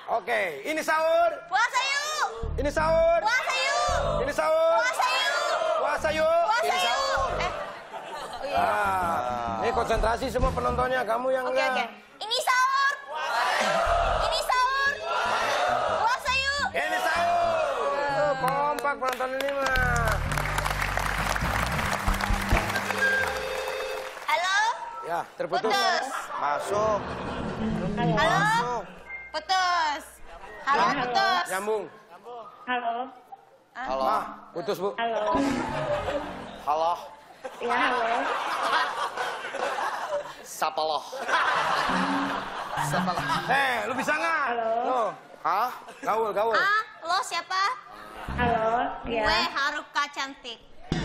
Oke, ini sahur. Puasa yuk. Ini sahur. Puasa yuk. Ini sahur. Puasa yuk. Puasa yuk. Puasa yuk. Oh iya. Ini konsentrasi semua penontonnya, kamu yang Oke, oke. Ini sahur. Ini sahur. Puasa yuk. Ini sahur. Kompak penonton ini mah. Halo. Ya, terputus. Putus. Masuk. Halo. Putus. Halo, putus. Nyambung. Halo. Halo. Putus, Bu. Halo. Halo. Ya, halo. Siapa lo? Lu bisa nggak? Halo. Loh. Hah? Gaul, gaul. Ah, lo siapa? Halo. Ya. Gue Haruka cantik.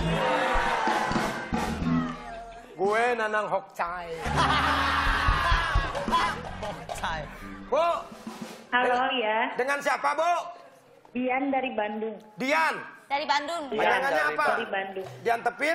Gue Nanang Hokcai. Bu, Halo, ya. dengan siapa, Bu? Dian dari Bandung. Dian. Dari Bandung. Panjangannya apa? Dari Bandung. Dian Tepin.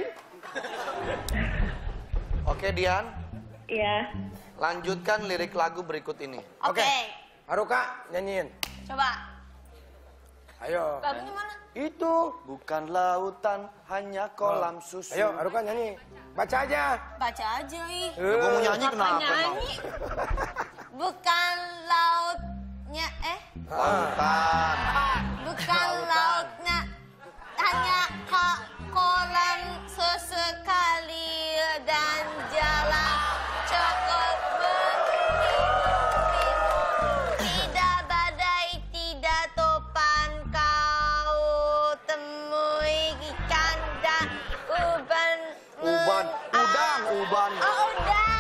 Oke, Dian. Ya. Lanjutkan lirik lagu berikut ini. Oke. Haruka, nyanyiin. Coba. Ayo. Lagunya mana? Itu. Bukan lautan, hanya kolam susu. Ayo, Haruka nyanyi. Baca aja. Baca aja, ih. Ya, gua mau nyanyi kenapa? Nyanyi. Bukan lautnya, Lautan. bukan lautnya, hanya kolam sesekali dan jalan cukup menghidupi. Tidak badai, tidak topan, kau temui ikan dan uban. Uban. Udang. Uban. Oh, udang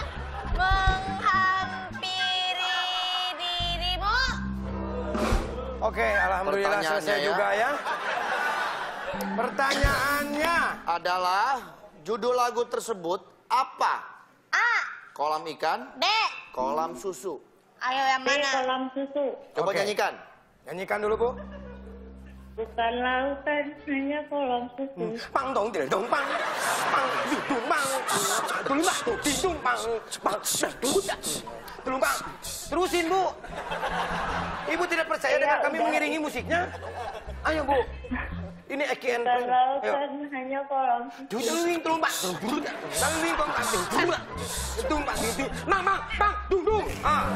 menghampiri dirimu. Oke, alhamdulillah Pertanyaannya selesai ya. juga ya. Pertanyaannya. Adalah judul lagu tersebut apa? A, Kolam ikan, B. kolam susu. Ayo yang B, mana? kolam susu. Coba Oke. nyanyikan. Nyanyikan dulu, Bu. Bukan lautan, hanya kolam susu. Pang dong, tidak dong, pang. Pang, dudung, pang. Tulung, tuh, didung, pang. Pang, tulung, pang. Terusin, Bu. Ibu tidak percaya dengan kami mengiringi musiknya? Ayo, Bu. Ini Eki and Bukan Friends. Ayo. lautan, hanya kolam susu. Tulung, tulung, pang. Tulung, pang, tulung, tulung, pang, tulung. Mang, mang, pang, dung, dung.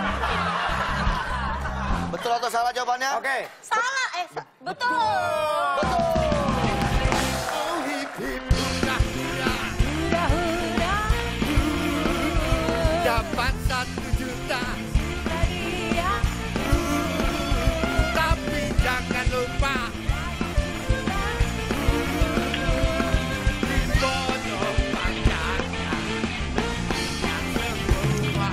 Betul atau salah jawabannya? Oke. Salah, betul. Dapat 1 juta, tapi jangan lupa dipotong pajaknya yang semua.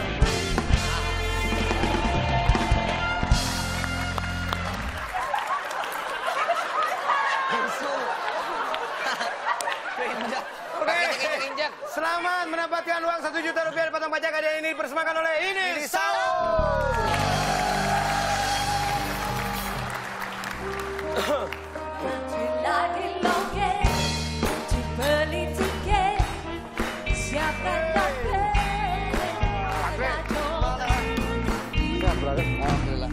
Oke. Selamat mendapatkan uang 1 juta rupiah dipotong pajak. Hadiah ini dipersembahkan oleh ini Sahur. Alhamdulillah.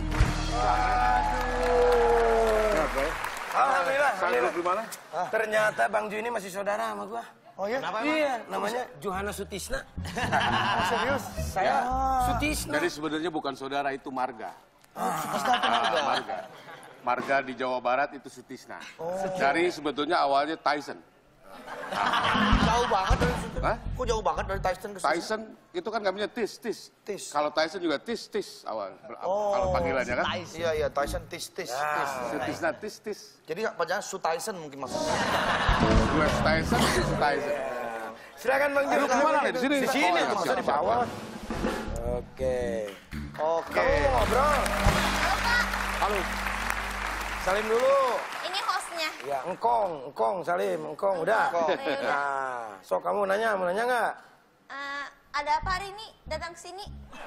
Alhamdulillah. Gimana? Ternyata Bang Ju ini masih saudara sama gua. Oh ya? Iya, namanya Johana Sutisna. Serius? Saya Sutisna. Jadi sebenarnya bukan saudara, itu marga. Marga. Marga di Jawa Barat itu Sutisna. Dari sebetulnya awalnya Tyson. Jauh banget dari situ. Hah? Kok jauh banget dari Tyson ke situ? Tyson itu kan nggak punya tis. Tis. Kalau Tyson juga tis awal. Kalau panggilannya kan. Iya, iya, Tyson tis. Sutisna tis. Jadi apa Su Tyson mungkin maksudnya. Dua Tyson, Su Tyson. Silakan Bang Ju. Aduh, kemana nih? Di sini? Di sini, Oh, ya, masa siap, di bawah. Oke. Kamu mau ngobrol? Halo. Salim dulu. Ini hostnya. Ya, engkong, Salim, engkong, udah. Nah, so kamu mau nanya nggak? Ada apa hari ini? Datang ke sini?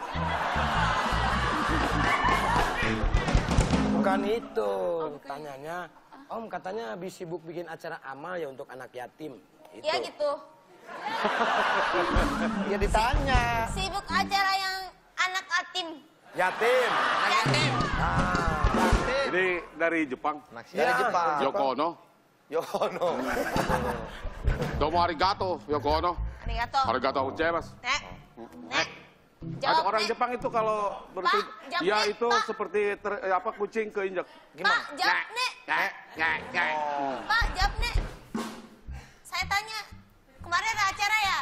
Bukan itu, tanyanya. Om katanya habis sibuk bikin acara amal ya untuk anak yatim. Itu. Ya gitu. Ya ditanya. Sibuk acara yang anak yatim. Yatim. Yatim. Ini dari Jepang. Dari Jepang. Yoko Ono. Yoko Ono. Domo arigato, Yoko Ono. Arigato. Arigato gozaimasu. Nek. Nek. Ada Jawab, orang Nek. Jepang itu kalau berarti jawab, ya Nek, itu Pak. seperti kucing keinjak. Pak, jawab, Nek. Pak, jawab, Nek. Saya tanya, kemarin ada acara ya?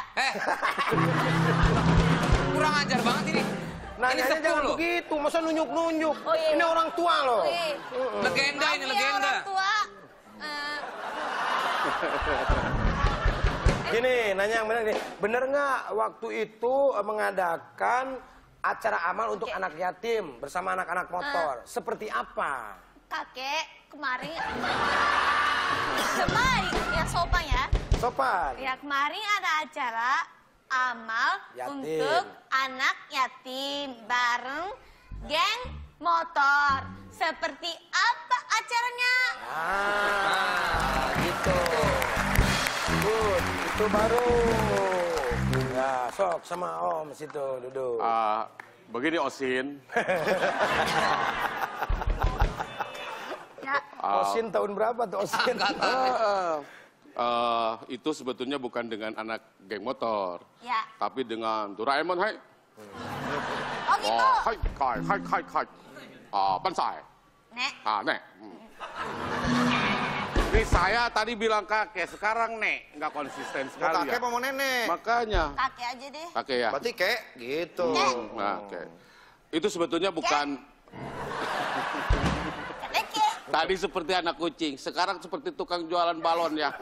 Kurang ajar banget ini. Nanyanya sepuh jangan loh. begitu, masa nunjuk-nunjuk. Oh, iya. Ini orang tua loh. Wih. Legenda ini, Maaf ya, legenda. orang tua. Gini, nanya yang benar nih. Bener nggak waktu itu mengadakan acara amal untuk anak yatim bersama anak-anak motor? Seperti apa? Kakek, kemarin... Sebaik, ya sopan ya. Sopan. Ya, kemarin ada acara amal Yatim. untuk anak yatim bareng geng motor. Seperti apa acaranya? Gitu. Good, itu baru. Ya, sok sama Om situ duduk. Begini Osin. Ya, Osin tahun berapa tuh Osin? Itu sebetulnya bukan dengan anak geng motor, ya. tapi dengan Doraemon, hai. Oh gitu. Hai, kai. Pansai. Nek, Nek. Ini saya tadi bilang kakek, sekarang Nek. Nggak konsisten Mau sekali kakek ya. apa mau nenek? Makanya, kakek aja deh. kakek ya. Berarti kek gitu. Nah, oke. Itu sebetulnya bukan, Kakek. tadi seperti anak kucing, sekarang seperti tukang jualan balon ya.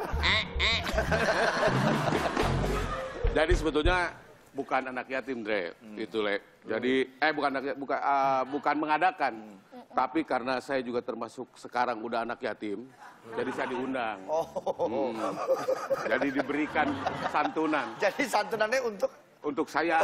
Jadi sebetulnya bukan anak yatim, Dre. Itu, Le. Jadi, bukan mengadakan. Tapi karena saya juga termasuk sekarang udah anak yatim, jadi saya diundang. Jadi diberikan santunan Jadi santunannya untuk saya.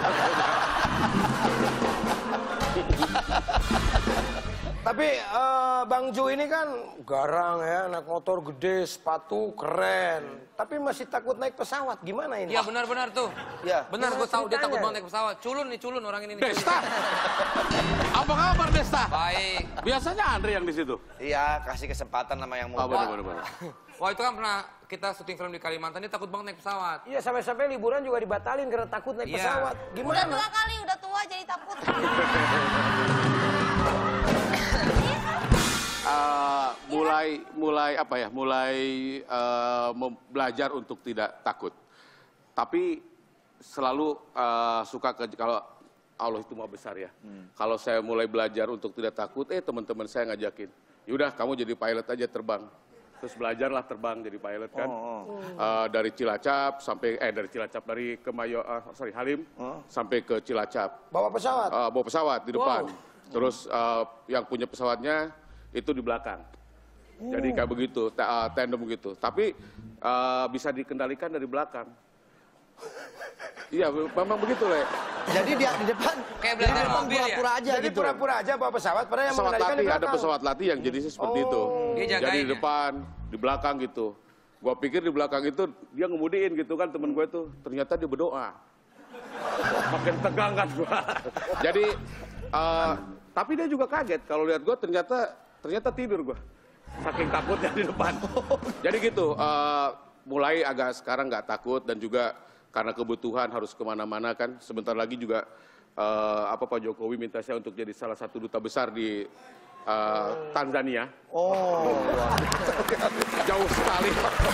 Tapi Bang Ju ini kan garang ya, naik motor gede, sepatu keren. Tapi masih takut naik pesawat, gimana ini? Iya benar-benar tuh. Ya. Benar, gue Gimana tahu dia takut ceritanya? banget naik pesawat. Culun orang ini. Desta, apa kabar Desta? Baik. Biasanya Andre yang di situ. Iya, kasih kesempatan sama yang Oh, muda. benar. Wah itu kan pernah kita syuting film di Kalimantan, dia takut banget naik pesawat. Iya, sampai-sampai liburan juga dibatalin karena takut naik Iya. pesawat. Udah Gimana? 2 kali, udah tua jadi takut. Mulai belajar untuk tidak takut. Tapi selalu suka kalau Allah itu maha besar ya. Kalau saya mulai belajar untuk tidak takut, teman-teman saya ngajakin, yaudah kamu jadi pilot aja terbang. Terus belajarlah terbang jadi pilot kan. Dari Cilacap sampai dari Halim sampai ke Cilacap. Bawa pesawat? Bawa pesawat di depan. Terus yang punya pesawatnya itu di belakang. Jadi kayak begitu, tandem begitu. Tapi bisa dikendalikan dari belakang. Iya, memang begitu, Le. Jadi dia di depan Kayak belajar di depan mobil ya? pura-pura aja Jadi gitu. pura-pura aja bawa pesawat, padahal yang Pesawat mengendalikan di latih, ada belakang. pesawat latih yang jenisnya seperti itu. Dia jagain Jadi di ya? depan, di belakang gitu. Gua pikir di belakang itu dia ngemudiin gitu kan temen gue tuh. Ternyata dia berdoa. Makin tegang kan gua. Jadi, tapi dia juga kaget kalau lihat gua ternyata tidur gua. Saking takutnya di depan. Jadi gitu, mulai agak sekarang nggak takut dan juga karena kebutuhan harus kemana-mana kan. Sebentar lagi juga Pak Jokowi minta saya untuk jadi salah satu duta besar di Tanzania. Jauh sekali.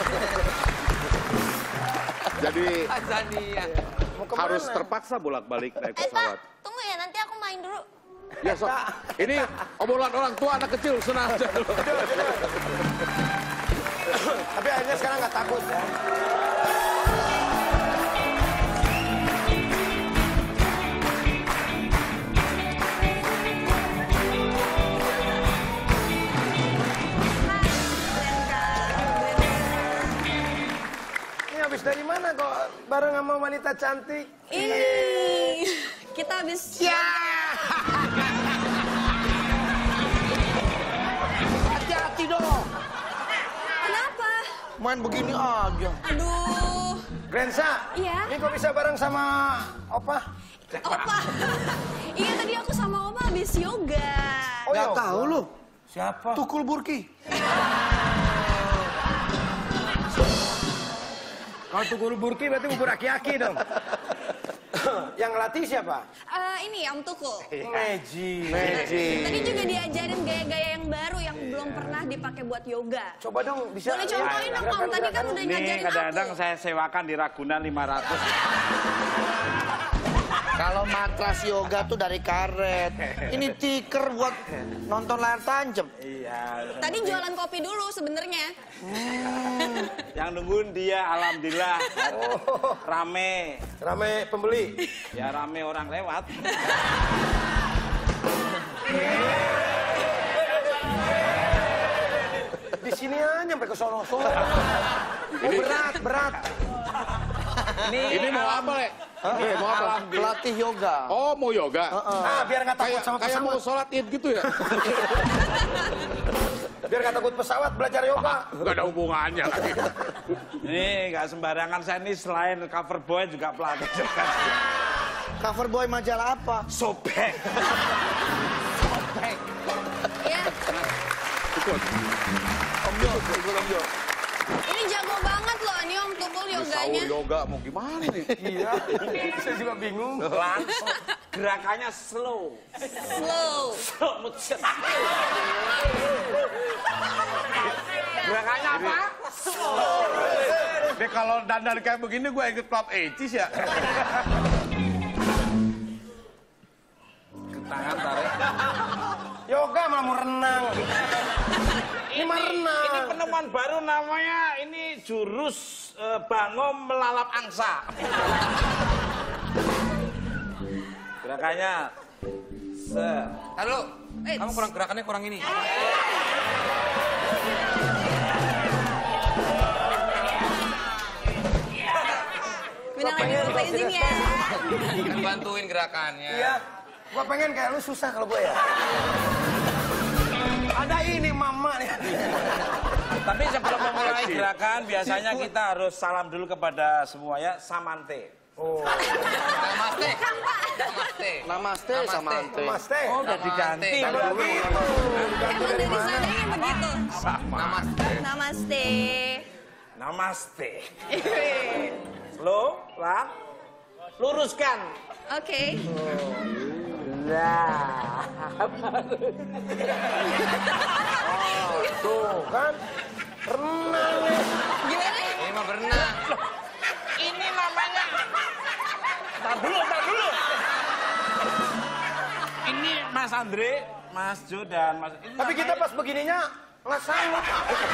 Jadi Tanzania. harus terpaksa bolak-balik naik Pak, pesawat. tunggu ya, nanti aku main dulu. Ya sok. Ini obrolan orang tua anak kecil senang aja dulu. Tapi akhirnya sekarang nggak takut ya. Ini habis dari mana kok bareng sama wanita cantik? Ih, kita habis... Hati-hati dong. Kenapa? Main begini aja. Aduh. Grensa, Iya? ini kok bisa bareng sama Opa? Opa. Iya tadi aku sama Oma habis yoga. Nggak tahu lu. Siapa? Tukul Burki. Kalau tukul burki berarti bubur aki-aki dong. Yang ngelatih siapa? Ini Om Tukul. Magic. Tadi juga diajarin gaya-gaya yang baru yang belum pernah dipakai buat yoga. Coba dong bisa. Boleh contohin dong Om, tadi kan udah Ini ngajarin kadang-kadang aku. saya sewakan di Ragunan 500. Kalau matras yoga tuh dari karet. Ini tikar buat nonton layar tancap. Iya. Tadi jualan kopi dulu sebenarnya. Yang nungguin dia, alhamdulillah. Rame. Rame pembeli. Ya rame orang lewat. Di sini aja sampai ke sono-sono. Oh, berat. Ini mau apa, Le? Ini mau apa? Pelatih yoga. Oh, mau yoga? Biar nggak takut sama Kayak mau pesawat. sholat id gitu ya? Biar nggak takut pesawat belajar yoga. Gak ada hubungannya lagi. Ini nggak sembarangan, saya ini selain cover boy juga pelatih juga. Cover boy majalah apa? Sobek. Ya, Om Jo, ikut Om Jo. ini jago banget loh ini Om Tukul yoganya. Sahur yoga mau gimana nih? Iya. Saya juga bingung. Langsung. Gerakannya slow. Slow. Slow motion. Gerakannya apa? Ini kalau dandan kayak begini gue ikut klub Ecis ya. Tangan tarik. Yoga malah mau renang. Ini mah renang. Ini penemuan baru namanya ini jurus bangom melalap angsa. Gerakannya Halo, kamu gerakannya kurang ini. Minang lagi minta izin ya. Kan bantuin gerakannya. Iya. Gua pengen kayak lu susah kalau gue ya. Ada ini mama nih. Tapi sebelum memulai gerakan biasanya kita harus salam dulu kepada semua ya, samante. Namaste. Namaste. Namaste sama Ante. Mas Teh. Oh udah diganti. Namaste. Kalau Begitu. Emang dari sananya begitu. Namaste. Namaste. namaste. Slow, pelan. Luruskan. Oke. Nah. Tuh kan. Renang nih. Gimana? Ini mah berenang. Ini namanya. Tar dulu. Ini Mas Andre, Mas Jo dan Mas. Ini Tapi kita pas begininya nggak sanggup.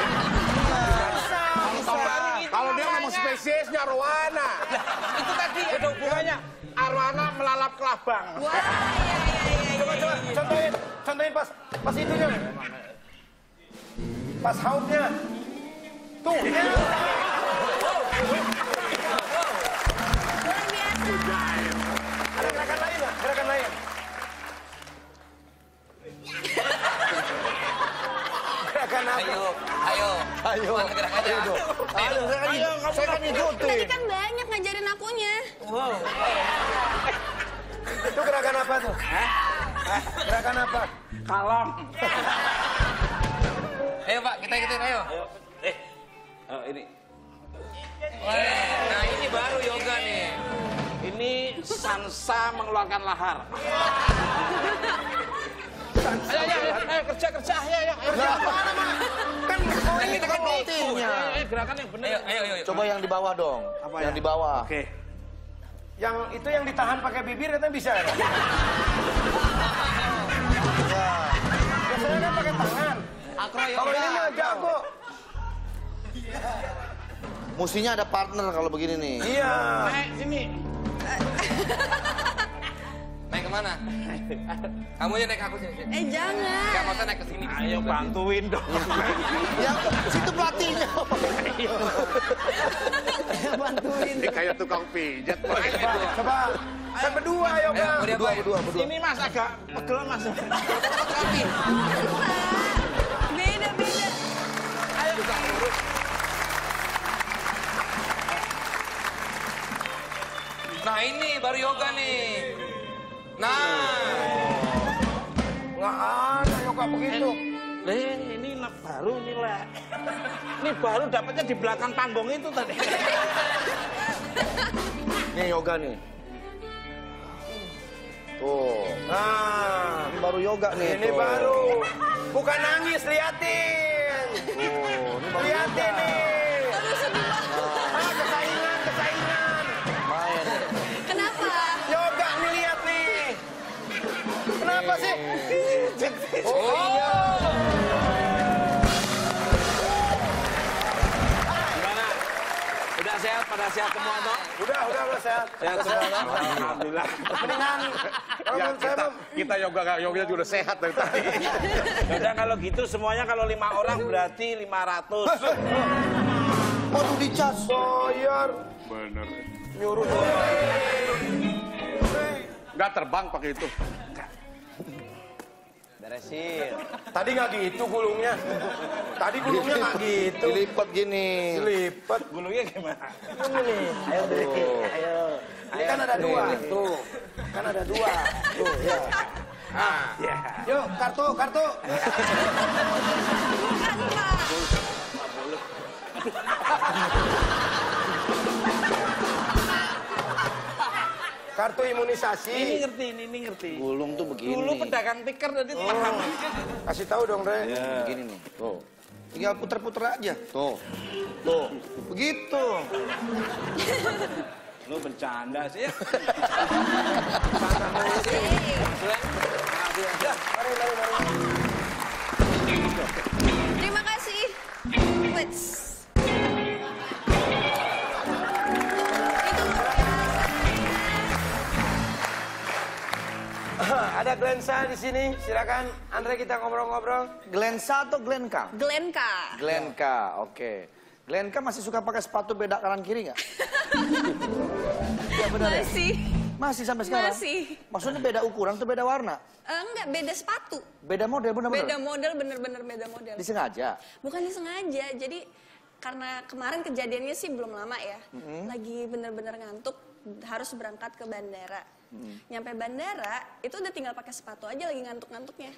Kalau dia ngomong spesiesnya arwana. itu tadi ada hubungannya. Arwana melalap kelabang. Wah, iya. Coba contohin pas itunya. Pas hautnya. Tuh. Ya. Luar biasa. Ada gerakan lain lah, gerakan lain. Gerakan apa? Ayo. Mana gerakannya? Ayo, saya kan Tadi ikutin. kan banyak ngajarin akunya. Itu gerakan apa tuh? Gerakan apa? Kalong. Ayo Pak, kita ikutin ayo. Ini. Nah ini baru yoga nih. Ini sansa mengeluarkan lahar. Ayo kerja. Ayo. Kan Itu kan pelatihnya. Gerakan yang benar. Ayo. Coba yang di bawah dong. Apa Yang ya? di bawah. Oke. yang itu yang ditahan pakai bibir katanya bisa ya? Biasanya kan pakai tangan. Kalau ini mah jago. Mestinya ada partner kalau begini nih. Iya. Sini. Naik kemana? Kamu aja naik aku sini. Jangan. Gak mau naik ke sini. Ayo bantuin dong. Yang situ pelatihnya. Ini kayak tukang pijat. Coba. Kan berdua Ayo, yoga. berdua. Ini Mas agak pegel Mas. Kopi. Beda. Nah ini baru yoga nih. Nah, Nggak ada yoga begitu. Ini baru ini Le. Ini baru dapatnya di belakang panggung itu tadi. Ini yoga nih. Tuh, Nah, ini baru yoga nih. ini tuh. baru. Bukan nangis, liatin. Tuh, ini baru Liatin yoga. nih. Ah, kesaingan. Main. Kenapa? Yoga nih, lihat nih. Kenapa sih? Oh, iya. Gimana? Udah sehat, pada sehat semua toh? Udah sehat. Sehat semua toh? Alhamdulillah. Mendingan Ya, kalau saya mah kita yoga juga udah sehat dari tadi. Udah kalau gitu semuanya kalau 5 orang berarti 500. Waduh dicas. bayar Bener. nyuruh. Nggak terbang pakai itu. Beresin. Tadi nggak gitu gulungnya. Tadi gulungnya nggak gitu. Dilipat gini. Dilipat. Gulungnya gimana? Ini nih. Ayo deh. Ayo. Ini kan ada dua. Tuh. Kan ada dua. Tuh ya. Ah. Ya. Yuk kartu. Bukan, Pak. Kartu imunisasi. Ini ngerti. Gulung tuh begini. Dulu pedagang tikar tadi paham. Kasih tahu dong, Re. Begini nih. Tuh. Tinggal puter-puter aja. Tuh. Tuh. Begitu. Lu bercanda sih ya. Terima kasih. Wits. Ada Glensa di sini. Silakan, Andre kita ngobrol-ngobrol. Glensa atau Glenka? Glenka. Glenka, oke. Glenka masih suka pakai sepatu beda kanan kiri nggak? Ya benar ya? Masih. Masih sampai sekarang? Masih. Maksudnya beda ukuran atau beda warna? Enggak, beda sepatu. Beda model benar-benar? Beda model, bener-bener beda model. Disengaja? Bukan disengaja, jadi karena kemarin kejadiannya sih belum lama ya. Lagi bener-bener ngantuk, harus berangkat ke bandara. Nyampe bandara, itu udah tinggal pakai sepatu aja lagi ngantuk-ngantuknya.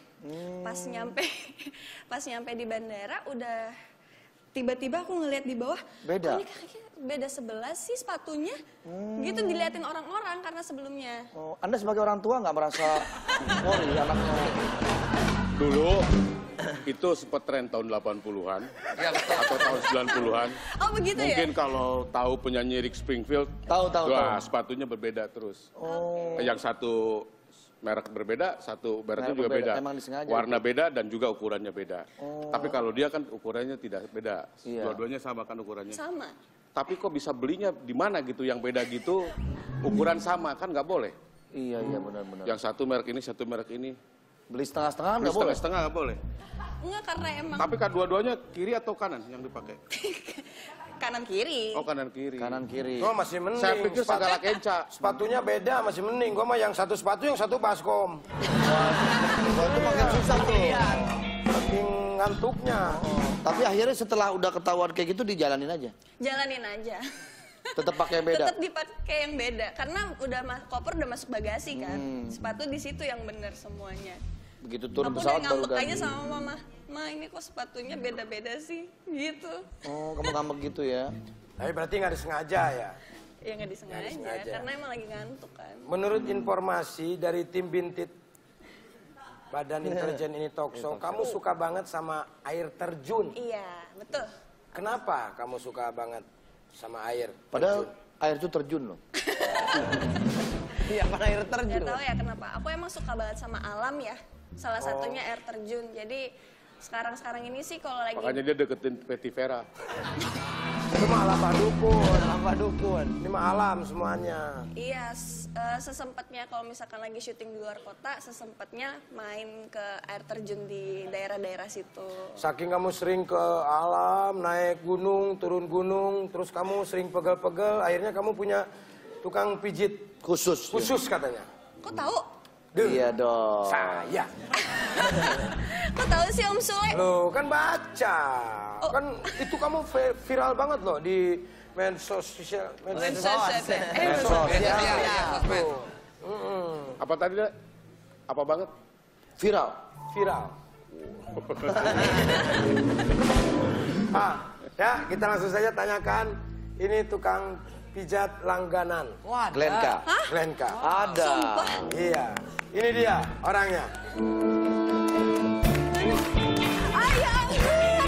Pas nyampe di bandara udah tiba-tiba aku ngeliat di bawah, Beda? "Kok ini kakinya beda sebelah sih sepatunya." Gitu diliatin orang-orang karena sebelumnya. Oh, Anda sebagai orang tua nggak merasa worry anaknya? Dulu itu sempat tren tahun 80-an atau tahun 90-an. Oh begitu ya? Mungkin kalau tahu penyanyi Rick Springfield, Tahu. wah, sepatunya berbeda terus. Oh. Yang satu merek berbeda, satu mereknya Merek juga berbeda, beda. emang disengaja Warna itu? beda dan juga ukurannya beda. Tapi kalau dia kan ukurannya tidak beda. Iya. Dua-duanya sama kan ukurannya. Sama. Tapi kok bisa belinya di mana gitu yang beda gitu, ukuran sama kan nggak boleh. Iya benar-benar. Yang satu merek ini, satu merek ini. Beli setengah-setengah Beli nggak boleh? setengah-setengah nggak boleh. Enggak, karena emang Tapi kan dua-duanya kiri atau kanan yang dipakai? kanan kiri. Oh kanan kiri. Kanan kiri. Gua masih mending. Saya pikir segala kenca. Sepatunya beda, masih mending. Gua mah yang satu sepatu, yang satu baskom. Wah, itu makin susah tuh. Saking ngantuknya. Tapi akhirnya setelah udah ketahuan kayak gitu dijalanin aja. Jalanin aja. Tetap pakai yang beda. Tetap dipakai yang beda karena udah koper udah masuk bagasi kan. Sepatu di situ yang bener semuanya. Begitu turun Aku udah pesawat baru ngambek aja ganti. sama mama. Ma, ini kok sepatunya beda-beda sih? Gitu. Oh, kamu ngambek gitu ya? Tapi berarti nggak disengaja ya. Ya nggak disengaja, disengaja. karena emang lagi ngantuk kan. Menurut informasi dari tim Bintit Badan Intelijen ini Talkshow, kamu suka banget sama air terjun. Iya, betul. Kenapa kamu suka banget sama air? Padahal air itu terjun loh. Iya, mana air Gak tahu ya kenapa. Aku emang suka banget sama alam ya. Salah satunya air terjun. Jadi sekarang ini sih kalau lagi Makanya dia deketin Betty Vera. Itu mah alam dukun. Ini mah alam semuanya. iya sesempatnya kalau misalkan lagi syuting di luar kota, sesempatnya main ke air terjun di daerah-daerah situ. Saking kamu sering ke alam, naik gunung, turun gunung, terus kamu sering pegel-pegel, akhirnya kamu punya tukang pijit Khusus. khusus katanya. Kok tahu? Iya dong. Saya. Kok tahu sih Om Sule? Loh, kan baca. Kan itu kamu viral banget loh di medsos. Medsos. Medsos. Iya, Ya. sosmed. Tuh. Apa tadi, Dek? Apa banget? Viral. Viral. Ya, kita langsung saja tanyakan. Ini tukang pijat langganan. Glenka. Glenka. Ada. Iya. Ini dia orangnya. Ayah ampun.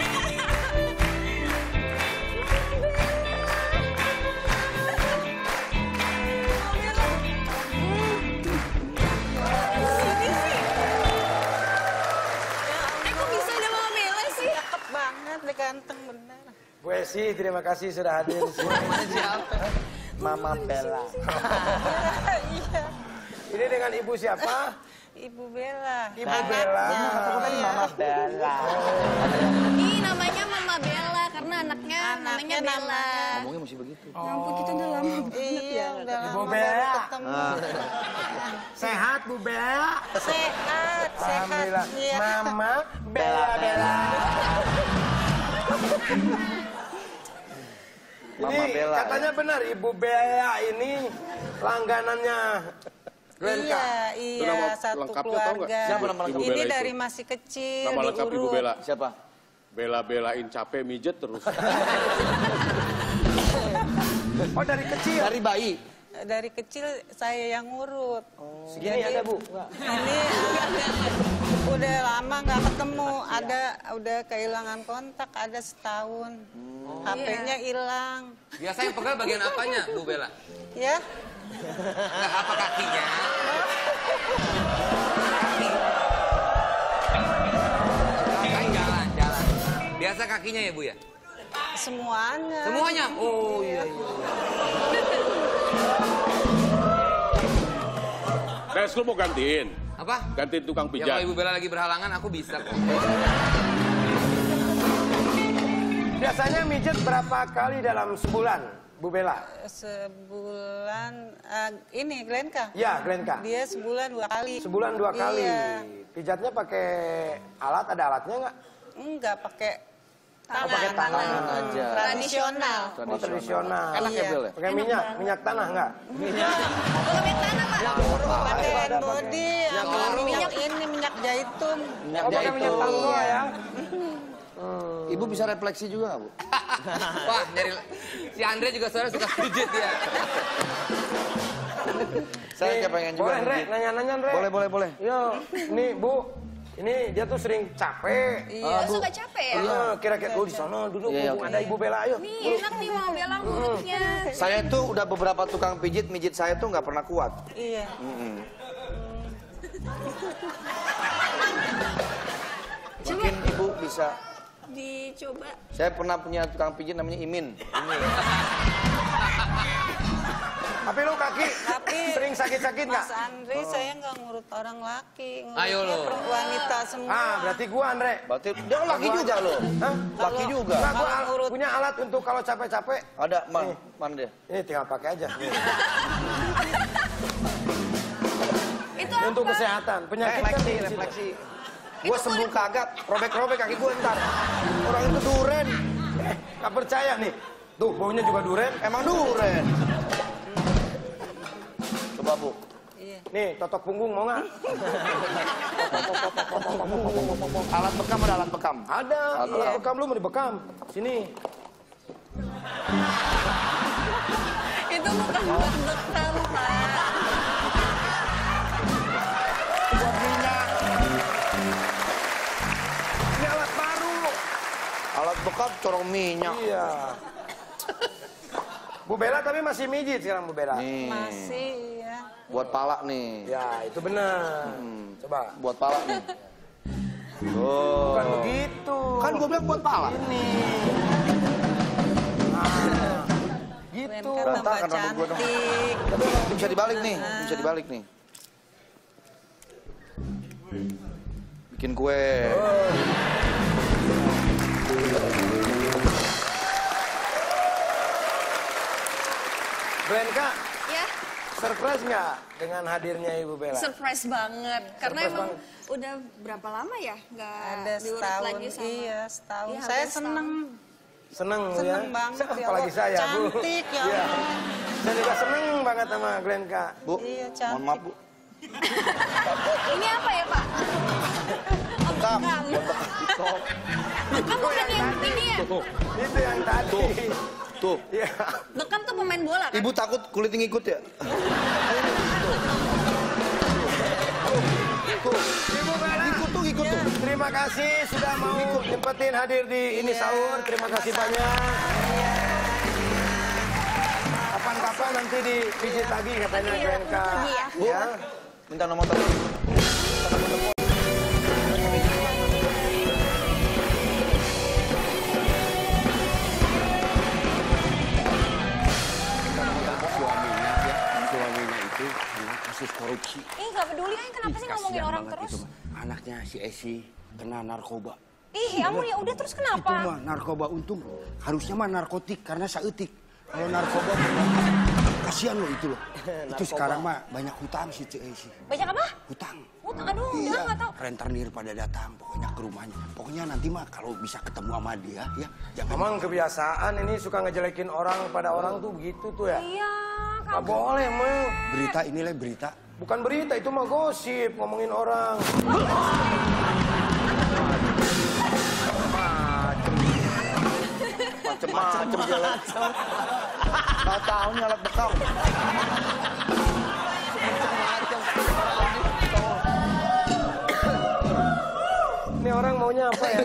Kok bisa ada Mama Bella sih? Cakep banget, deh, ganteng bener. Bu Esi, terima kasih sudah hadir di sini. Mama Bella. Iya, Ini dengan ibu siapa? Ibu Bella. Ibu Bella. Mama Bella. Ini namanya Mama Bella karena anaknya namanya Bella. Ngomongnya mesti begitu. Ya ampun, kita udah lama banget Iya, ya. udah Ibu lama Bella. baru ketemu. Sehat Bu Bella? Sehat, sehat. Alhamdulillah. Iya. Mama Bella. Mama Ini Bella, katanya benar Ibu Bella ini langganannya Glenka. Iya, Itu nama iya, satu lengkapnya tahu nggak? keluarga. Siapa nama Ibu Ini Bella itu? dari masih kecil, Nama lengkap Ibu diurut. Bella. Siapa? Bela-belain capek mijet terus. Oh dari kecil. Dari bayi. Dari kecil saya yang ngurut. Segini ada Bu? Ini udah lama nggak ketemu, udah kehilangan kontak, ada setahun. HP-nya hilang. Biasa yang pegal bagian apanya, Bu Bella? Ya, Enggak, apa kakinya? Kaki. Jalan. Biasa kakinya ya, Bu ya? semuanya. Semuanya? Oh iya. Des, lu mau gantiin? Apa? Gantiin tukang Ya kalau pijat. Ibu Bella lagi berhalangan, aku bisa kok. Biasanya mijet berapa kali dalam sebulan, Bu Bella? Sebulan, ini Glenka? Ya, Glenka. Dia sebulan 2 kali. Sebulan 2 kali. Iya. Pijatnya pakai alat, ada alatnya nggak? Enggak, pakai tangan. pakai tangan aja. Tradisional. Oh, tradisional. Enak ya, Iya. Bel ya? Pakai minyak tanah nggak? Pakai hand body, sama minyak ini, minyak zaitun. Minyak Oh, pakai minyak tanah ya? Ibu bisa refleksi juga nggak, Bu? Wah, nyari si Andre juga soalnya suka pijit ya. Saya kayak pengen juga. Boleh, Re, pijit. nanya-nanya, Re. Boleh. Yo, nih Bu, ini dia tuh sering capek. Iya, suka capek ya? Kira-kira di sana dulu, Iya, mumpung oke. ada Ibu Bella, ayo. Nih, enak nih Mama Bella ngurutnya. Saya tuh udah beberapa tukang mijit saya tuh nggak pernah kuat. Iya. Mungkin Ibu bisa. Dicoba. Saya pernah punya tukang pijit namanya Imin. Tapi lu kaki sering sakit-sakit nggak? Mas Andre, saya nggak ngurut orang laki. Ayo, Ngurutnya lo. wanita semua. Berarti gua, Andre. Berarti dia laki juga loh. Hah? Laki juga. Nah, gua Kalau ngurut- punya alat untuk kalau capek-capek. Ada, mana dia? Ini tinggal pakai aja. Nih. Itu Untuk apa? kesehatan, penyakit kan di situ. refleksi. Gua sembuh kagak, robek-robek kaki gua ntar. Orang itu duren. Nggak percaya nih. Tuh, baunya juga duren. Emang duren. Coba, Bu. Iya. Nih, totok punggung mau nggak? Alat bekam ada alat bekam. Ada. Alat bekam lu mau dibekam. Sini. Itu bukan buat bekam, Pak. Buat minyak. Ini alat baru. Alat bekam corong minyak. Iya. Bu Bella tapi masih mijit sekarang Bu Bella. Nih, Masih, ya. buat pala nih. Ya, itu benar. Coba. Buat pala nih. Bukan Oh. begitu. Kan gua bilang buat pala. Ini. Gitu. Glenka tambah Berantakan rambut gua dong. cantik. Ini bisa dibalik nih, bisa dibalik nih. Bikin kue. Glenka, Ya, surprise nggak dengan hadirnya Ibu Bella? surprise banget. Karena Surprise emang banget. udah berapa lama ya nggak Ada diurut setahun, lagi sama. iya setahun. Iya, saya hampir seneng, Seneng, seneng ya? banget ya Apalagi Allah. saya, Bu. Cantik ya Iya. Allah. Saya juga seneng banget sama Glenka. Bu, Iya, mohon cantik. maaf Bu. Ini apa ya, Pak? Bekam. Bekam bukan yang ini ya? Itu yang tadi. Tuh, Iya. Bekam tuh pemain bola kan? Ibu takut kulitnya ngikut ya? Ibu Bella. Ikut tuh. Terima kasih sudah mau nyempetin hadir di ini sahur. Terima kasih banyak. Kapan-kapan nanti dipijit lagi katanya Glenka. Bu, Ya. minta nomor telepon. Suaminya itu kena kasus korupsi. Nggak peduli kan kenapa sih ngomongin Kasian orang banget terus? itu, mah. Anaknya si Esi kena narkoba. Amun ya udah terus kenapa? Itu mah narkoba untung. Harusnya mah narkotik karena saeutik. Kalau narkoba kasihan loh itu loh. Itu sekarang mah banyak hutang si Esi. Banyak apa? Hutang. Utang, aduh, udah nggak tahu. Rentenir pada datang pokoknya ke rumahnya. Pokoknya nanti mah kalau bisa ketemu sama dia ya jangan. Emang kebiasaan ini suka ngejelekin orang pada orang tuh begitu tuh ya? Iya, Nggak boleh, Mel. Berita inilah berita. Bukan berita, itu mah gosip, ngomongin orang. Macem-macem jalan. Nggak tahu nyalak bekam. Ini orang maunya apa ya?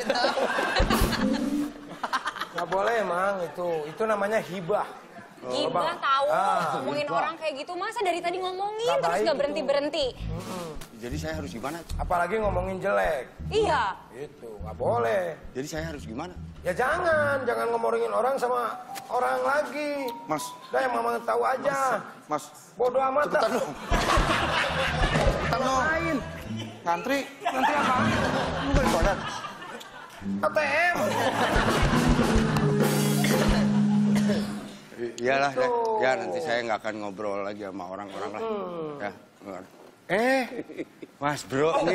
Nggak boleh emang itu namanya hibah. Gibah tahu ngomongin gibah. orang kayak gitu masa dari tadi ngomongin Nggak terus baik nggak itu. berhenti. Jadi saya harus gimana? Apalagi ngomongin jelek. Iya. Itu nggak boleh. Jadi saya harus gimana? Ya jangan ngomongin orang sama orang lagi. Mas, Udah yang mama tahu aja. Mas, Bodoh amat dah. cepetan dong. Cepetan dong. Ngantri. Nanti apa? Lu gak ibadat? ATM. Iyalah, Gitu. ya nanti saya nggak akan ngobrol lagi sama orang-orang lah. Ya, nggak. Mas Bro nih.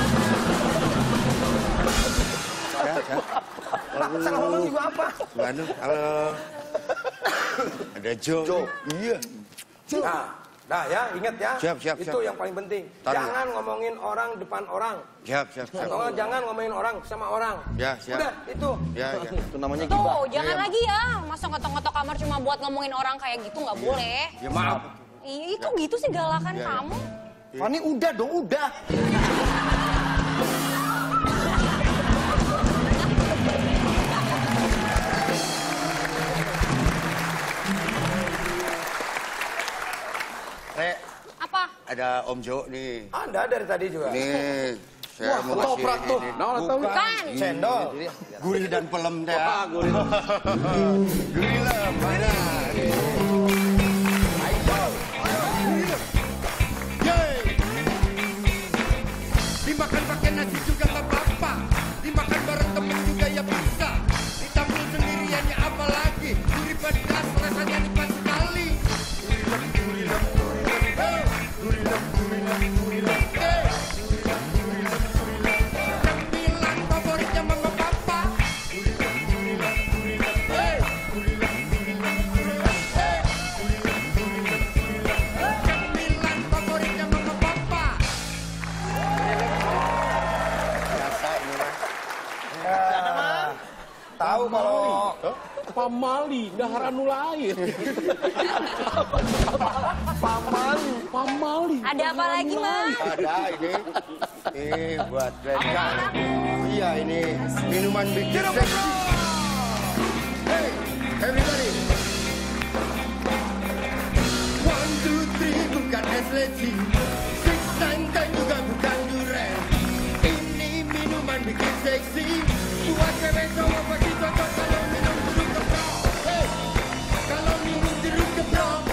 Ya. Salah ngomong juga apa? Waduh, halo. Ada Jo. Iya. Nah ya, ingat ya. Siap. Itu yang paling penting. Taruh. Jangan ngomongin orang depan orang. Siap. Atau jangan ngomongin orang sama orang. Ya, siap. Udah, itu. Ya. Itu namanya gibah. Tuh, jangan lagi ya. Masa ngetok-ngetok kamar cuma buat ngomongin orang kayak gitu nggak boleh. Ya maaf. Iya, itu gitu sih galakan Iya. kamu. Fani udah dong, udah. Rek, Apa? ada Om Jo nih. Ada dari tadi juga. Nih, saya mau ngasih ketoprak tuh. ini. Bukan. Cendol. Gurih dan pelem teh. Wah, gurih. Gurih lah, mana? Dimakan pakai nasi juga nggak apa-apa. Dimakan bareng temen juga ya bisa. Ditampil sendiriannya apa lagi? Gurih pedas rasanya nikmat sekali. Gurilam, hey. Cemilan favoritnya mama papa. Hey. Cemilan favoritnya mama papa. Biasa ini mah. Tahu kalau Pamali, dahar anu lain. Pamali. Ada apa lagi, Mas? Ada ini. Ini buat Glenka. Iya ini minuman bikin seksi. Hey, everybody. 1, 2, 3 bukan es leci, Six Nine juga bukan duren. Ini minuman bikin seksi. Buat cewek cowok pasti cocok kalau minum jeruk keprok. Hey, kalau minum jeruk keprok.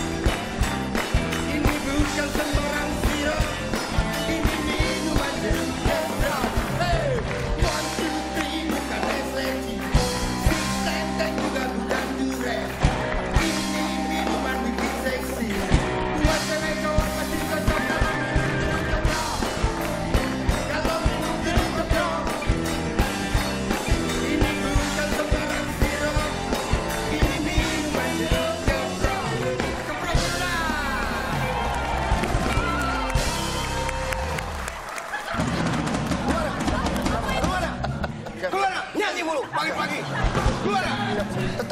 Ini bukan sembarang sirup. Ini minuman jeruk keprok. Hey, 1, 2, 3 bukan es leci,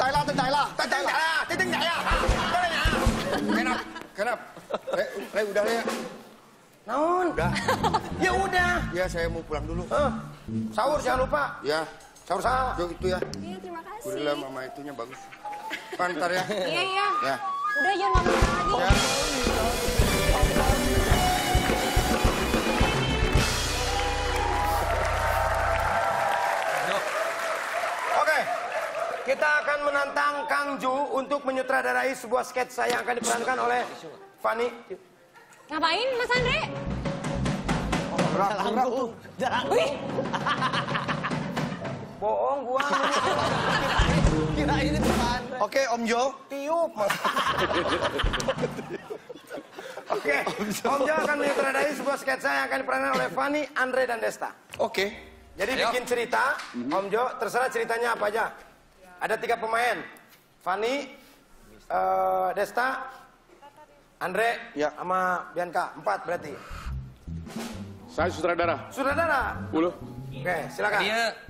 Rey, udah ya. Naon? Udah. Ya udah. Ya, saya mau pulang dulu. Sahur jangan lupa. Ya. Sahur sah. Yuk, itu ya. Iya, terima kasih. Udah mama itunya bagus. Pantar ya. Iya, iya. Ya. Udah jangan ngomong lagi. Ya. Oke. Kita akan menantang Kang Ju untuk menyutradarai sebuah sketsa yang akan diperankan oleh Fanny. Ngapain Mas Andre? Gerak tuh. Wih, Bohong gua. Kira ini teman. Oke, Om Jo. Tiup. Oke. Om Jo akan menyutradarai sebuah sketsa yang akan diperankan oleh Fanny, Andre, dan Desta. Oke. Jadi bikin cerita, Om Jo, terserah ceritanya apa aja. Ada 3 pemain. Fanny, Desta, Andre, Ya. sama Bianca. 4 berarti. Saya sutradara. Sutradara. 10. Oke, silakan.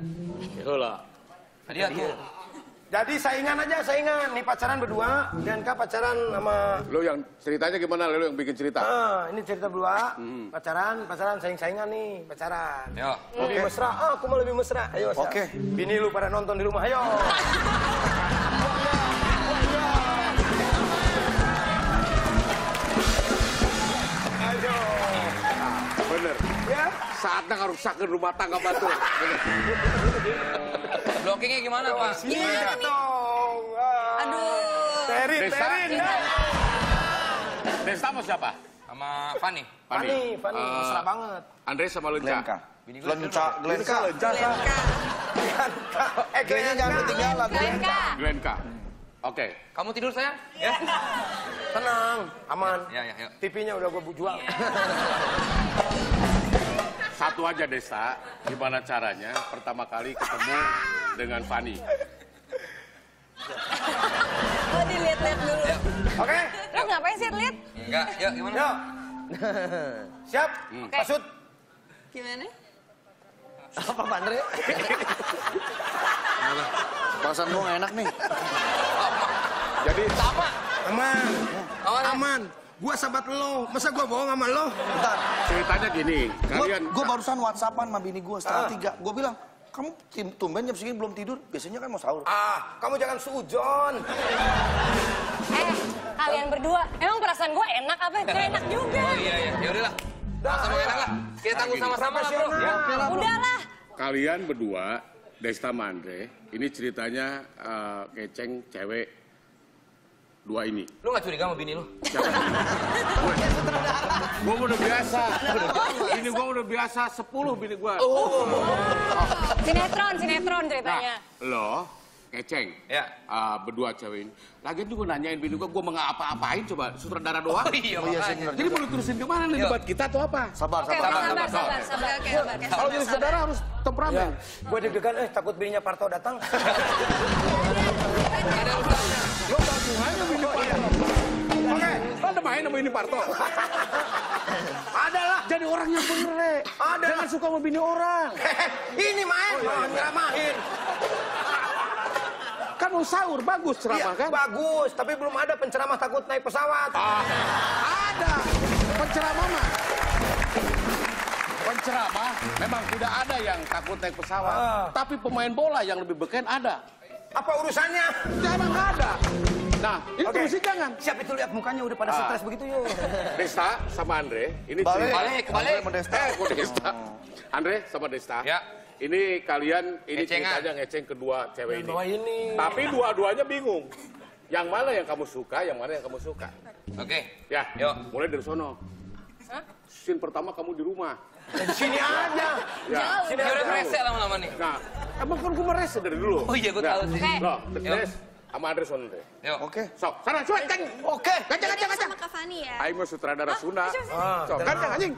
Dia tuh. Jadi saingan aja, saingan. Nih pacaran berdua, Bianca pacaran sama... Lo yang ceritanya gimana? Lo yang bikin cerita. Ini cerita berdua, pacaran, saing-saingan nih, pacaran. Yo. Lebih mesra, aku mau lebih mesra. Ayo, siap. Oke. Bini lu pada nonton di rumah, ayo. Ayo. Bener. Ya. Saatnya ngerusakin rumah tangga batu. Blockingnya gimana, Pak? Iya dong. Aduh. Terin. Desta sama siapa? Sama Fanny. Fanny, mesra banget. Andre sama Lenca. Glenka. Glenka. Kayaknya jangan ketinggalan. Glenka. Oke. Kamu tidur sayang? Ya. Tenang, aman. Ya, ya, ya. TV-nya udah gue jual. Satu aja Desta, gimana caranya pertama kali ketemu dengan Fanny? Oh, dilihat-lihat dulu. Oke, lu ngapain sih lihat? Enggak, yuk gimana? yuk. Siap, pasut. Gimana? Apa Pak Andre? Perasaan gua nggak enak nih. Jadi Sama. Aman, Aman. aman. Gua sahabat lo, masa gua bohong sama lo? Bentar. ceritanya gini, kalian Gua barusan WhatsAppan sama bini gua setengah 3. Gua bilang, kamu tumben jam segini belum tidur? Biasanya kan mau sahur. Kamu jangan sujon. Kalian berdua, emang perasaan gue enak apa? Gak enak juga. Oh iya, iya. Ya udahlah. Sama enak lah. Kita tanggung sama-sama lah, Bro. Ya. Udahlah. kalian berdua, Desta sama Andre, ini ceritanya keceng cewek dua ini. Lu gak curiga sama bini lu? Gue udah biasa. Bini gue udah biasa 10 bini gue. Sinetron ceritanya. Nah, lo keceng. Ya. Berdua cewek ini. Lagian juga nanyain bini gue mau ngapa-apain coba sutradara doang. Oh iya, makanya. Jadi mau diterusin kemana nih debat kita atau apa? Sabar. Oke, sabar. Kalau jadi saudara harus temperamen. Gue deg-degan, takut bininya Parto datang. Ada ustaznya. Lo baru main sama ini Parto. Oke, lo udah main sama ini Parto. Ada lah. Jadi orang yang bener, Re. Ada. Jangan suka sama bini orang. Ini main, malah nyeramahin. Kan mau sahur, bagus ceramah kan? Bagus, tapi belum ada penceramah takut naik pesawat. Ada penceramah mah. Penceramah memang tidak ada yang takut naik pesawat. Tapi pemain bola yang lebih beken ada. Apa urusannya? Jangan ada. Nah, ini Oke. terusin jangan. Siap itu lihat mukanya udah pada stres begitu yuk. Desta sama Andre, ini Balik. Sama Desta. kok Desta. Andre sama Desta. Ya. Ini kalian, ini Ngecengan. ceritanya ngeceng kedua cewek ini. Bawa ini. Tapi dua-duanya bingung. Yang mana yang kamu suka, yang mana yang kamu suka. Oke. Ya, Yuk. mulai dari sono. Scene pertama kamu di rumah. Di sini aja. Ya. Sini Dia udah aja. rese lama-lama nih. Nah, emang kan gue merese dari dulu. Oh iya, gue tahu sih. Loh, Yuk. Des, sama Andre sono deh. Yuk. Oke. Sok, sana, cuek, ceng. Oke. Gajah. Sama Kak Fani ya. Aing mah sutradara Sunda. Ah, Sok, gajah anjing.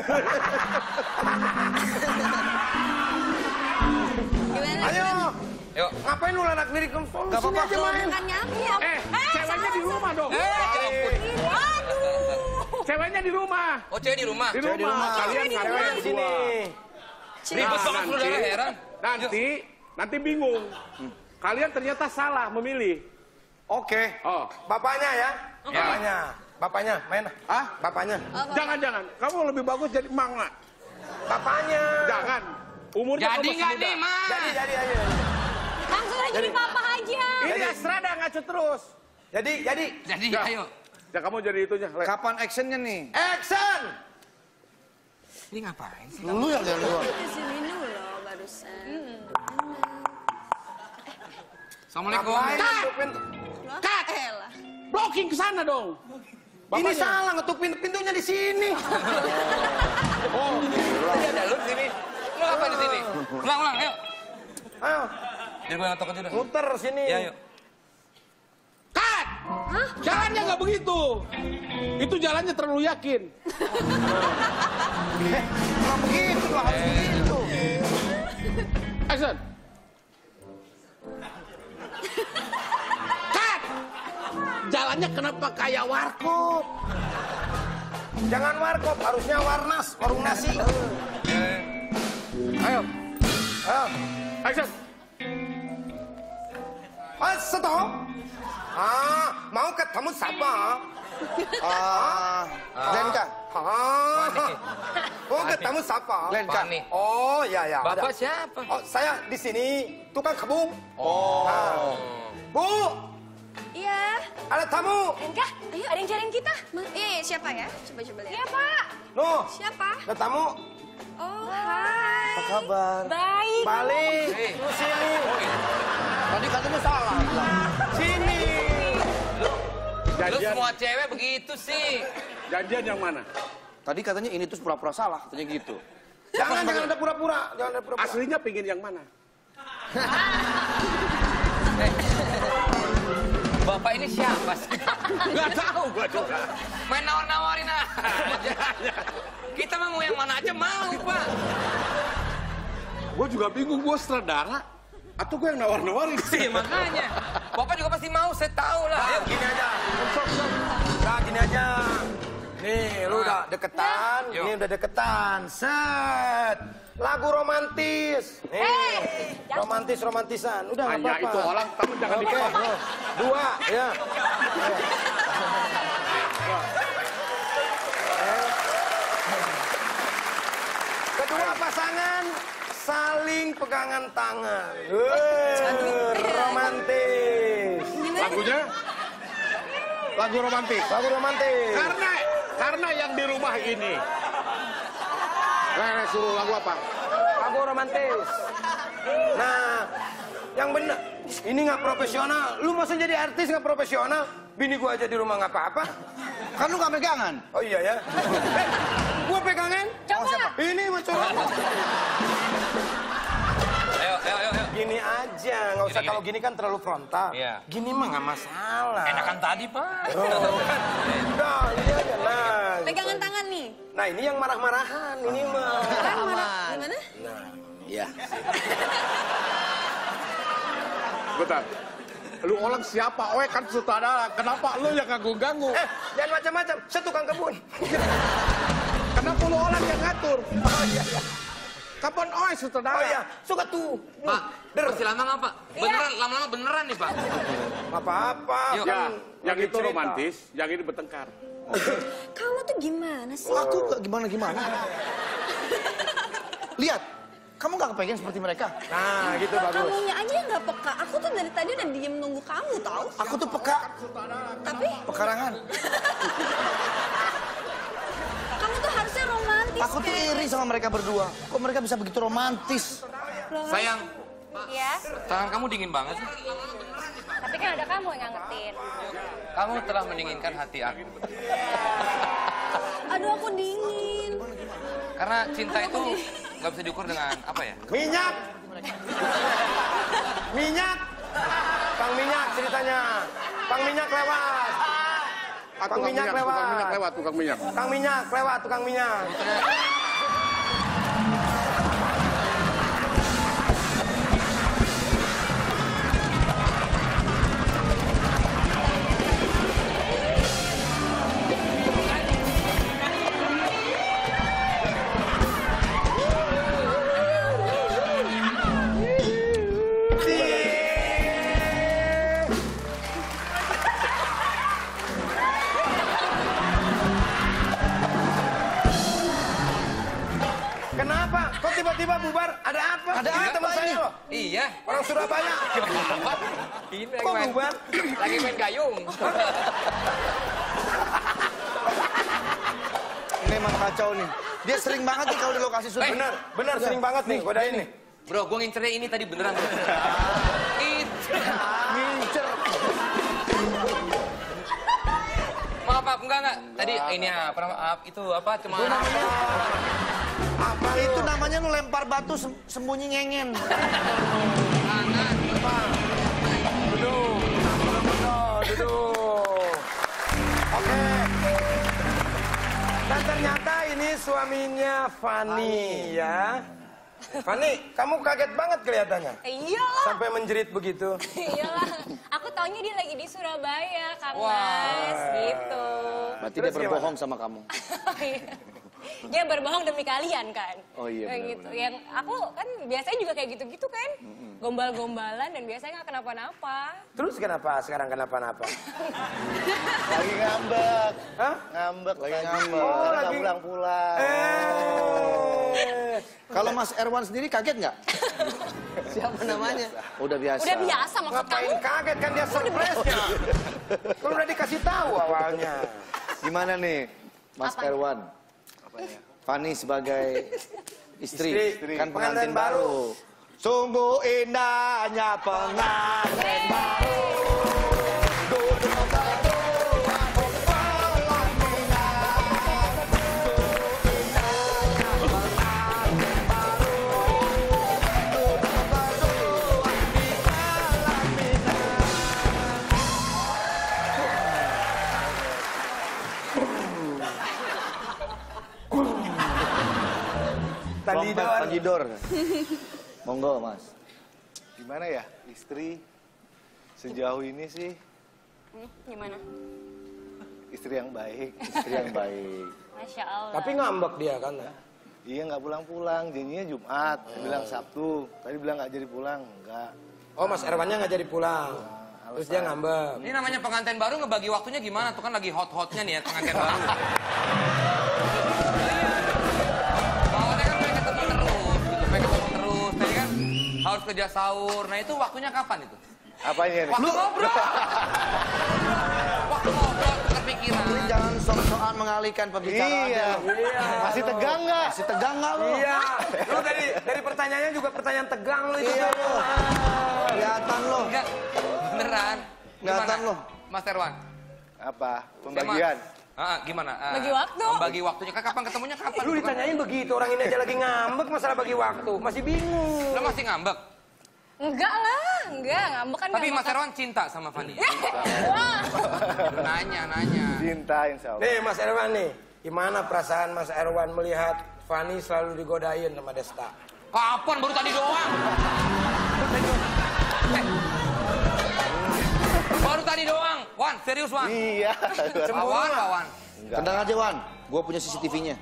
Gimana? Ayo. Yuk. Ngapain lu lanak diri ke sono? Gak Sini apa-apa. aja main. Bukan nyamuk. Ceweknya di rumah dong. Waduh. Ceweknya di rumah. Oh, cewek di rumah. Di rumah. Kalian Cewek cewek di sini. Ribet banget lu udah heran. Nanti bingung. kalian ternyata salah memilih. Oke. Oh. Bapaknya ya? Ya. Bapaknya, main. Ah? Bapaknya. Jangan. Kamu lebih bagus jadi manga. Bapaknya. Jangan. Umurnya Jadi kamu masih nggak muda. nih, Ma? Jadi aja. Langsung aja jadi papa aja. Ini Asrada ngaco terus. Jadi. Jadi, Ya. ayo. Ya kamu jadi itunya. Le. Kapan actionnya nih? Action! Ini ngapain sih? Lu yang dari luar. Kasih minum loh barusan. Assalamualaikum. Ngapain ngetupin? Cut! Elah. Blocking ke sana dong. Ini Bapaknya. salah ngetupin pintunya di sini. Oh. Tadi ada lu di sini. Lu apa di sini? Ulang, ayo. Ayo, Biar gue ngetok aja udah. muter sini. Ya, ayo. Cut! Jalannya nggak begitu. Itu jalannya terlalu yakin. Nggak begitu, harus begitu. Action. Cut! Jalannya kenapa kayak warkop? Jangan warkop, harusnya warnas, warung nasi. Ayo. Ayo. Action. Stop. Mau ketemu siapa? Lenka. Mau ketemu siapa? Lenka. Apaan nih? Oh, ya. Bapak ada. siapa? Oh, saya di sini tukang kebun. Oh. Bu, Iya. ada tamu. Enggak, ayo ada yang cariin kita. Siapa ya? Coba lihat. Iya, Pak. Nuh, Siapa? ada tamu. Oh, hai. Apa kabar? Baik. Balik. Hey. Terus sini. Tadi katanya salah. Sini. Lu Janjian, semua cewek begitu sih. janjian yang mana? Tadi katanya ini tuh pura-pura salah, katanya gitu. Jangan ada pura-pura. Jangan ada pura-pura. Aslinya pingin yang mana? Bapak ini siapa sih? Nggak tahu gua juga. Main nawar-nawarin aja. Kita mah mau yang mana aja mau, Pak. Gua juga bingung, gua sutradara atau gua yang nawar-nawarin sih. Makanya. Bapak juga pasti mau, saya tahu lah. Ayo. Gini aja. Nah, gini aja. Nih, lu udah deketan. Yuk. Ini udah deketan. Set. Lagu romantis. Nih. Romantisan. Udah nggak Hanya apa-apa. itu orang, kamu jangan Oke. dipotong. 2, ya. Kedua pasangan saling pegangan tangan. Romantis. Lagunya? Lagu romantis. Lagu romantis. Karena yang di rumah ini. Suruh lagu apa? Lagu romantis. Nah, yang bener. Ini nggak profesional. Lu masa jadi artis nggak profesional? Bini gua aja di rumah nggak apa-apa. Kan lu gak pegangan? Oh iya ya. Gua pegangan. Coba. Ini mah coba. Ayo. Gini aja, nggak usah Gini. kalau gini kan terlalu frontal. Iya. Gini mah nggak masalah. Enakan tadi, Pak. Udah, ini aja. Nah, Pegangan tangan nih. nah ini yang marah-marahan. Ini mah. Gimana? Iya. Bentar. Lu orang siapa? Oh, kan sutradara. Kenapa lu yang ganggu-ganggu? Jangan macam-macam. Saya tukang kebun. Kenapa lu orang yang ngatur? Oh iya. Kapan sutradara? Oh iya, suka tuh. Pak, masih lama nggak, Pak? Beneran, lama-lama beneran nih, Pak. Nggak apa-apa. Yuk. Ya, yang lagi itu cerita. romantis, yang ini bertengkar. Kamu tuh gimana sih? Aku gimana? Lihat, kamu gak kepengen seperti mereka. Nah, gitu bagus. Kamunya aja yang gak peka. Aku tuh dari tadi udah diem nunggu kamu, tahu? Aku tuh peka, Tapi pekarangan. kamu tuh harusnya romantis. Aku tuh iri sama mereka berdua. Kok mereka bisa begitu romantis? Sayang, Ya, tangan kamu dingin banget sih. tapi kan ada kamu yang ngangetin. Kamu telah mendinginkan hati aku. Aduh, aku dingin. Karena cinta itu nggak bisa diukur dengan apa ya? Minyak. Minyak. Pang minyak ceritanya. Pang minyak lewat. Pang minyak lewat. Tukang minyak. Tukang minyak lewat, tukang minyak. bubar? Ada apa? Ada Ini apa teman saya ini? loh. Iya. Orang Surabaya. Ini Kok bubar? lagi main gayung. Ini emang kacau nih. Dia sering banget nih kalau di lokasi syuting. Bener sering banget nih, godain nih. Bro, gue ngincernya ini tadi beneran. Bro. Ngincer. Maaf, enggak. Tadi ini itu apa cuma Apa itu namanya lu lempar batu sembunyi ngengen. Duduk. Oke. Dan ternyata ini suaminya Fanny ya. Fanny, kamu kaget banget kelihatannya. Iyalah. Sampai menjerit begitu. Iyalah. Aku taunya dia lagi di Surabaya, Kang Mas. Gitu. Berarti dia berbohong sama kamu. Dia berbohong demi kalian kan. Oh iya, Kayak benar, gitu. benar. Yang aku kan biasanya juga kayak gitu-gitu kan. Gombal-gombalan dan biasanya nggak kenapa-napa. Terus kenapa sekarang kenapa-napa? Lagi ngambek. Hah? Ngambek, lagi ngambek. Oh, Nggak lagi- pulang-pulang. Kalau Mas Erwan sendiri kaget nggak? Siapa namanya? Udah biasa. Udah biasa maksud Ngapain kamu. kaget kan dia surprise-nya. Kan udah dikasih tahu awalnya. Gimana nih, Mas Apanya? Erwan? Fanny sebagai istri, Istri. kan Pengantin pengantin baru. Sungguh indahnya pengantin baru. Duduk berdua pelaminan. Sungguh indahnya pengantin baru. Duduk berdua di pelaminan. Tanjidor. Monggo, Mas. Gimana ya, istri sejauh ini sih Gimana? istri yang baik. Istri yang baik. Masya Allah. Tapi ngambek dia kan. Iya nggak pulang-pulang, janjinya Jumat, dia bilang Sabtu. Tadi bilang nggak jadi pulang, enggak. Oh, Mas Erwannya nggak jadi pulang. Terus dia ngambek. Ini namanya pengantin baru ngebagi waktunya gimana? Tuh kan lagi hot-hotnya nih ya pengantin baru. Awalnya kan pengen ketemu terus, gitu. Pengen ketemu terus. Tadi kan harus kerja sahur. Nah itu waktunya kapan itu? Apanya nih? Waktu ngobrol. Waktu ngobrol, tukar pikiran. Lu jangan sok-sokan mengalihkan pembicaraan. Iya. Masih tegang nggak? Masih tegang nggak lu? Iya. Lu dari pertanyaannya juga pertanyaan tegang lu itu. Iya lu. Kelihatan lu. Enggak, beneran. Kelihatan Gimana, lu. Mas Erwan? Apa? Pembagian? Gimana? Bagi waktu. Membagi waktunya. Kapan ketemunya kapan? Lu ditanyain begitu, orang ini aja lagi ngambek masalah bagi waktu. Masih bingung. Lo masih ngambek? Enggak lah, enggak ngambek kan. Tapi nggak Mas makan. Erwan cinta sama Fanny? Wah. Nanya. Cinta insya Allah. Nih Mas Erwan nih, gimana perasaan Mas Erwan melihat Fanny selalu digodain sama Desta? Kapan? Baru tadi doang. Baru tadi doang. Wan, serius Wan. Iya. Wan. Tenang aja, Wan. Gua punya CCTV-nya.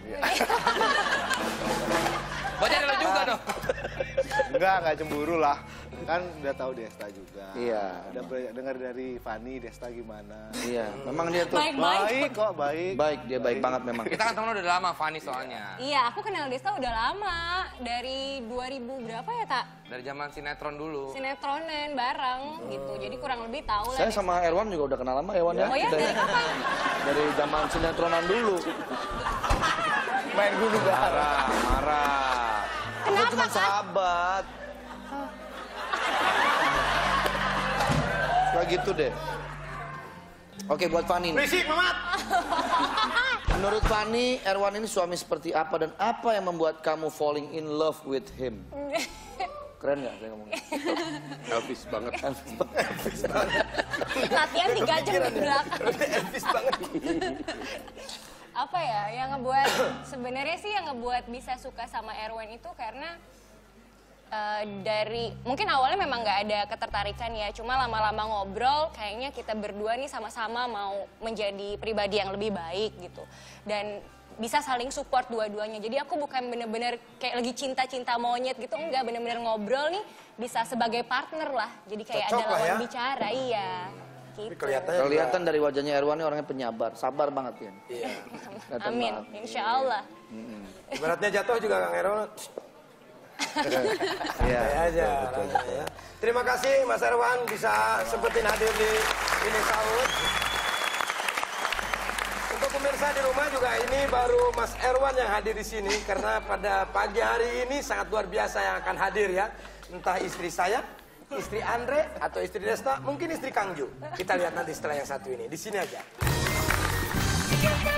Berarti ada lo juga dong. Enggak cemburu lah. Kan udah tahu Desta juga. Iya. Udah dengar dari Fanny Desta gimana. Iya, memang dia tuh Baik kok, baik. baik, dia baik banget memang. Kita kan temen udah lama Fanny soalnya. Iya, aku kenal Desta udah lama. Dari 2000 berapa ya, Tak? Dari zaman sinetron dulu. Sinetronan bareng gitu. Jadi kurang lebih tahu lah. Saya sama Erwan juga udah kenal lama Erwan ya. Oh ya, dari kapan? Dari zaman sinetronan dulu. Main gundu Marah. Kenapa, Cuma Kak? sahabat. Kayak gitu deh. Oke, buat Fanny nih. Berisik, Mamat. Menurut Fanny, Erwan ini suami seperti apa dan apa yang membuat kamu falling in love with him? Keren nggak saya ngomongnya? Elvis banget. Latihan 3 jam di belakang. Elvis banget. Apa ya yang ngebuat sebenarnya sih yang ngebuat bisa suka sama Erwan itu karena dari mungkin awalnya memang nggak ada ketertarikan ya, cuma lama-lama ngobrol kayaknya kita berdua nih sama-sama mau menjadi pribadi yang lebih baik gitu dan bisa saling support dua-duanya. Jadi aku bukan bener-bener kayak lagi cinta-cinta monyet gitu, enggak, bener-bener ngobrol nih bisa sebagai partner lah. Jadi kayak Cocok ada lah lawan ya. bicara, iya. Gitu. Kelihatan dari wajahnya Erwan ini orangnya penyabar, sabar banget ya. Iya. Amin, insya Allah. Ibaratnya jatuh juga Kang Erwan. Iya aja. Ya. Terima kasih Mas Erwan bisa sempetin hadir di ini sahur. Untuk pemirsa di rumah juga ini baru Mas Erwan yang hadir di sini karena pada pagi hari ini sangat luar biasa yang akan hadir ya. Entah istri saya, istri Andre atau istri Desta, mungkin istri Kang Ju. Kita lihat nanti setelah yang satu ini. Di sini aja.